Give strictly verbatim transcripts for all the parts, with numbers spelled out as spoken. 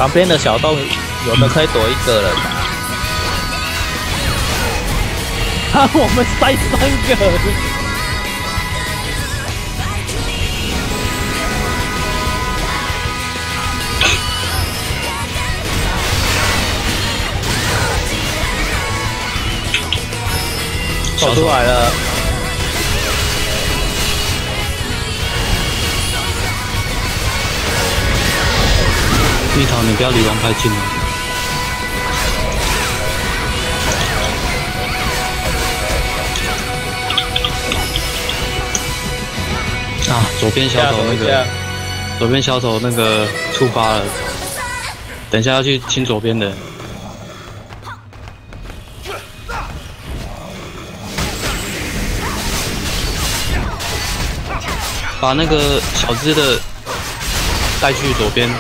旁边的小洞有的可以躲一个人啊。啊，我们塞三个。走出来了。 蜜桃，你不要离王太近了。啊，左边小丑那个，左边小丑那个触发了，等一下要去清左边的。把那个小只的带去左边。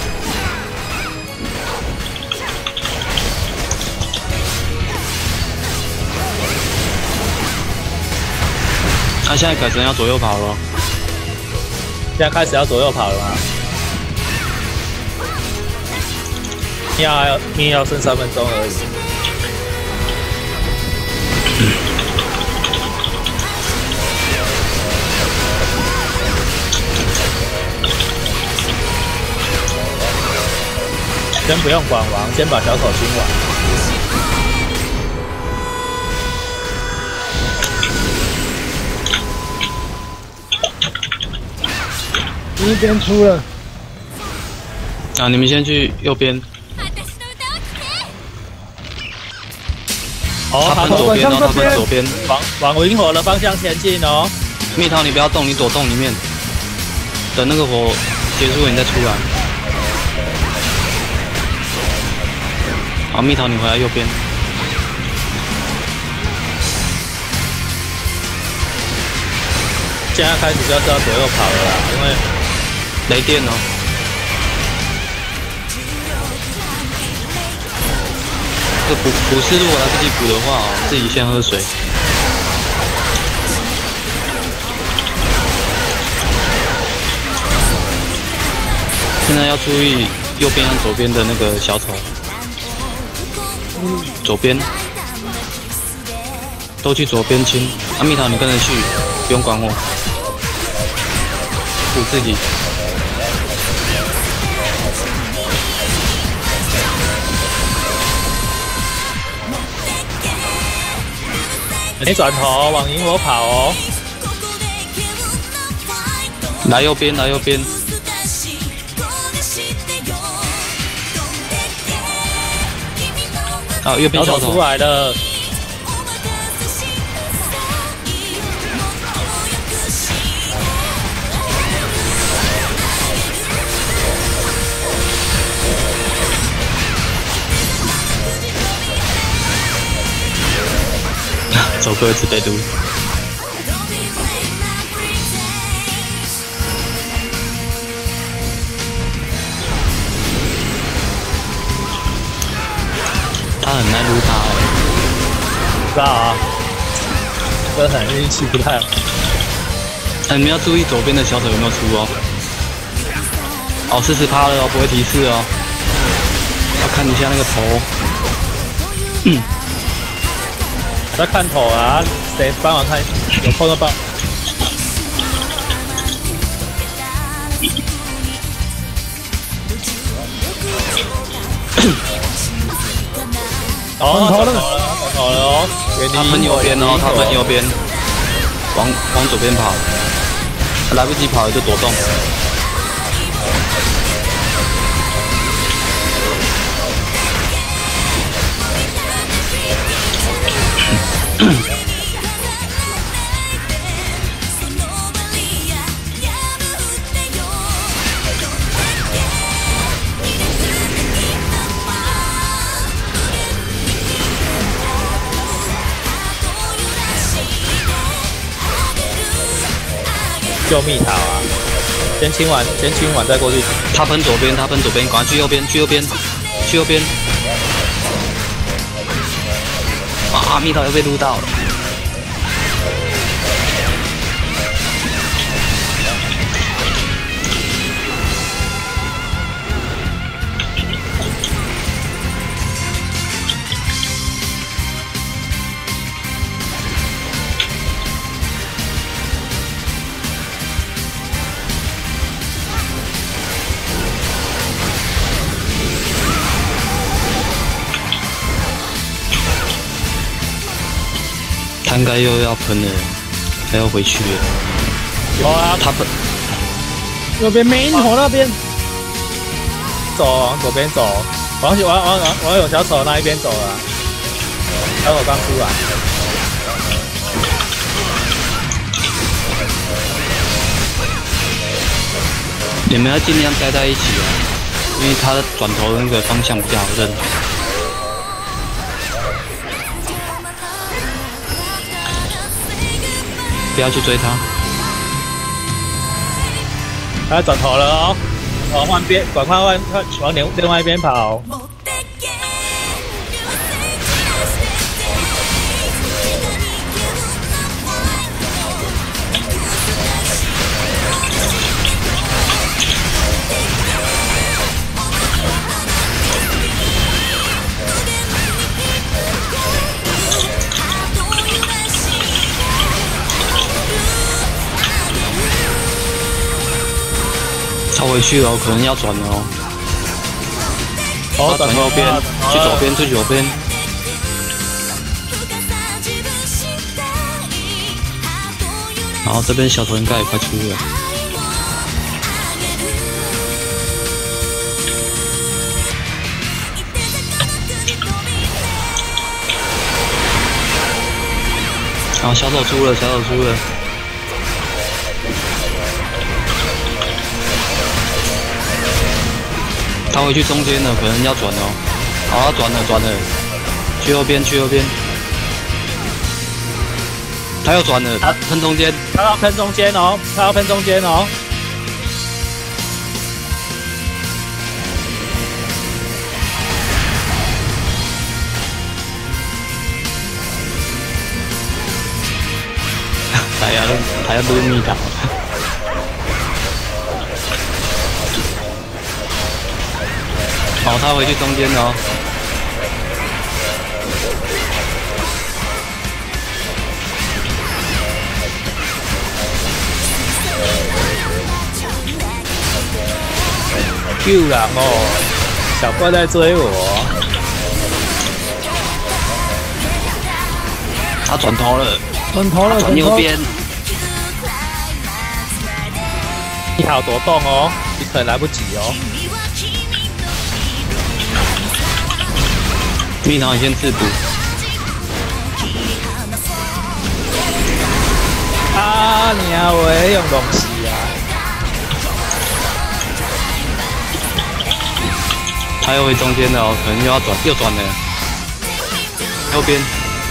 那、啊、现在改成要左右跑了。 现在开始要左右跑了吗？要命要剩三分钟而已。嗯先不用管王，先把小丑清完。 一边出了。 啊，你们先去右边。 哦， 他分左边哦，他分左边。 往往银火的方向前进哦。 蜜桃，你不要动，你躲洞里面，等那个火结束了你再出来。好，蜜桃，你回来右边。 现在开始就是要左右跑了啦，因为雷电哦。这补补士如果来不及补的话哦，自己先喝水。现在要注意右边和左边的那个小丑。左边，都去左边清。阿蜜桃，你跟着去，不用管我，补自己。 你转头往银火跑哦。 来右边，来右边。啊，右边小丑出来了。 走过一次被撸。他很难撸他哎、欸， 知道啊，这很运气不太好。 哎，你们要注意左边的小丑有没有出哦。哦，四十趴了哦，不会提示哦。要看一下那个头。嗯。 在看头啊，谁帮忙看？有碰到帮。哦，头了，头了哦， 他喷右边哦，他喷右边，往往左边跑，来不及跑了就躲洞。 救蜜桃啊！先清完，先清完再过去。 他喷左边，他喷左边，赶快去右边，去右边，去右边。啊！蜜桃又被撸到了。 应该又要喷了，他要回去了。 有啊， 他喷， 右边美女头那边， 走往左边走，往往往往往有小丑那一边走了。小丑刚出来。 你们要尽量待在一起啊，因为他的转头的那个方向比较好认。不要去追他。 他转头了哦，往换边，赶快换，往另另外一边跑。 他回去了，可能要转了哦。 哦， 转右边，去左边，去左边。然后这边小头应该也快出了。然后小手出了，小手出了。 他回去中间了，可能要转哦。好，他转了，转了，去右边，去右边。他又转了，他喷中间， 他要喷中间哦，他要喷中间哦。 他要他要抡你他。 好，他回去中间了哦。 救人哦！小怪在追我。 他转头了， 转头了， 转右边。 你好多动哦，你可能来不及哦。 蜜桃，你先自补。 啊，你啊，我也用东西啊。 他又回中间了哦，可能又要转，又转了。右边。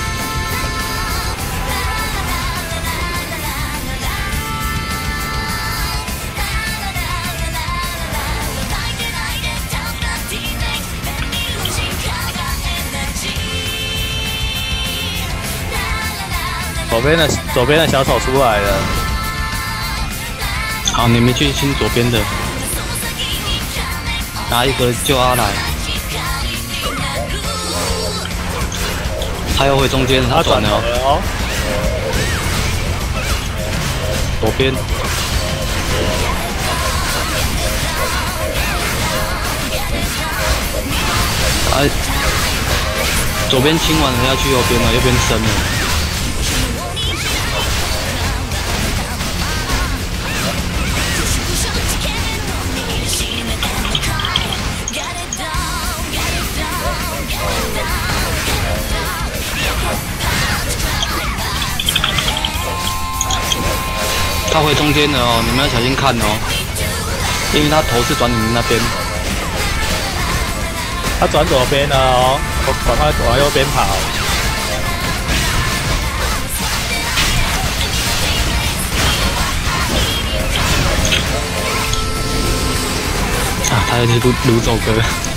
左边的左边的小丑出来了。 好，你们去清左边的，拿一个救阿来。他又回中间，他转了哦。左边。哎，左边清完了要去右边了，右边深了。 他回中间了哦，你们要小心看哦，因为他头是转你们那边。 他转左边了哦，我赶快往右边跑。 啊，他要去撸撸走哥。